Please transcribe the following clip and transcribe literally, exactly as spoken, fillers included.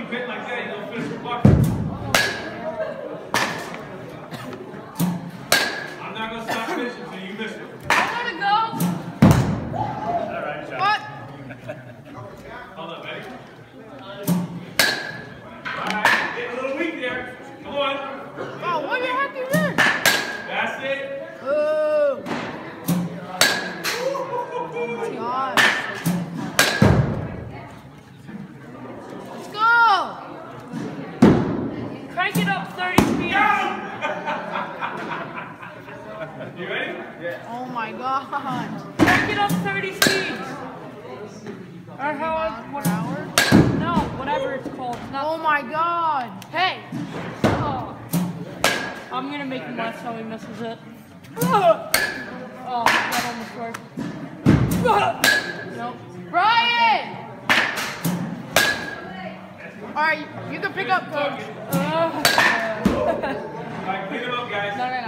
hit like that, you don't finish the bucket. I'm not going to stop finishing until you miss it. I want to go. All right, John. What? Hold on, ready? All right, getting a little weak there. Come on. Oh, what the heck is this? That's it. Oh. Oh my God. Let's go. Crank it up thirty speeds. You ready? Yeah. Oh my God. Crank it up thirty speeds. Or how Miles per hour? No, whatever it's called. It's not. Oh my God. Hey. Oh. I'm gonna make him laugh so he misses it. Oh, that almost worked. Nope. Brian! All right, you can pick up, coach. Uh, All right, clean them up, guys. no, no, no.